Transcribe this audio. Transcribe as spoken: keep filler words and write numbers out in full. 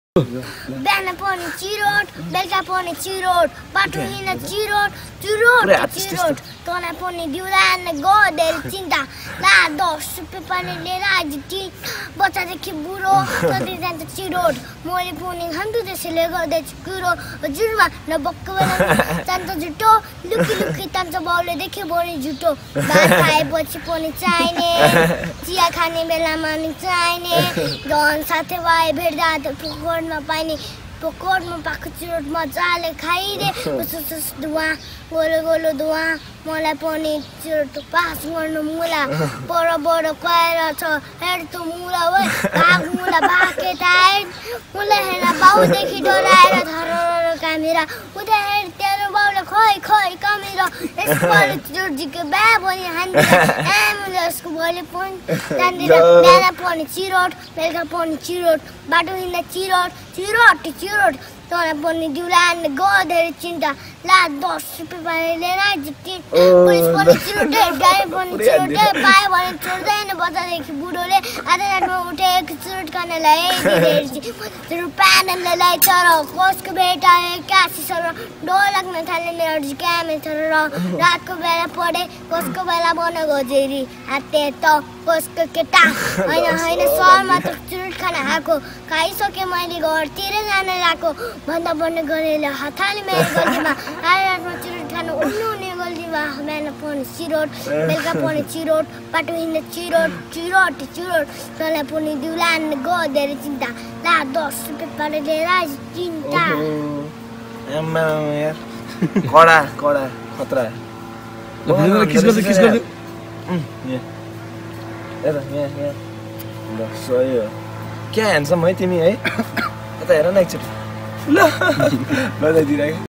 बिहान पर्ने चिरोट, बेलुका पर्ने चिरोट, बाटो हिँड्न चिरोट, चिरोट चिरोट, तँलाई पर्ने दिउलान गदेर चिन्ता, ला दस रुपियाँ पानी लिएर आज टी बच्चादेखि बुढो सधैँ जान्छ चिरोट, मैले पर्ने खान्छु त्यसैले गर्दैछु कुरो, हजुरमा नबक्क बेला जान्छ झुटो, लुकी लुकी तान्छ बाउले देख्यो भने झुटो, भात खाएपछि पनि चाहिने, चिया खाने बेलामा नि चाहिने, झन् साथीभाइ भेट्दा पकोडमा पाइने पकोडमा पाएको चिरोट मजाले खाइदे उस धुवा गोलो गोलो धुवा मलाई पनि चिरोट पास गर्नु मुला पर बर गएर छ हेर त मुला वै भाग मुला भाके टाइट मुला हेर बाउदेखि डराएर धरर कामेरा उता हेर तेरो बाउले खै खै कामेरा यसपालि चिरोट जिके बा पनि हान्दिन एम्बुलेन्सको भोलि पनि जान्दिन बिहान पनि चिरोट बेलुका पनि चिरोट बाटो हिँड्दा चिरोट चिरोट चिरोट तँलाई पनि दिउलान गदेर चिन्ता ला दस रुपियाँ पानी लिएर जित्ती पुलिस पनि चिरोटै गाडी पनि चिरोटै पायो भने छोड्दैन बच्चादेखि बुढोले आधा रातमा उठेको चिरोट खानेलाई चिरोट पानीलाई तर कसको बेटा काशी सर डर लाग्न थाले मेरो क्यामे तर रातको बेला पढे कसको बेला बन गजेरी हाते त कसको केटा होइन होइन सहरमा त चिरोट खान आएको खाइसकेँ मैले घरतिर जान लागेको भन्दा भन्ने गरेर हताली मेरो गल्तीमा रातमा चिरोट खानु उठ्नु हुने गल्तीमा बिहान पनि चिरोट बेलुका पनि चिरोट बाटो हिँड्दा चिरोट चिरोट चिरोट तँलाई पनि दिउलान गदेर चिन्ता ला दस रुपियाँ पानी लिएर चिन्ता कडा कडा खतरा किस गर्दै किस गर्दै सही हो क्या ह्यान्डसम है तिमी है यता हेर न एकचोटि ल ल दिइराख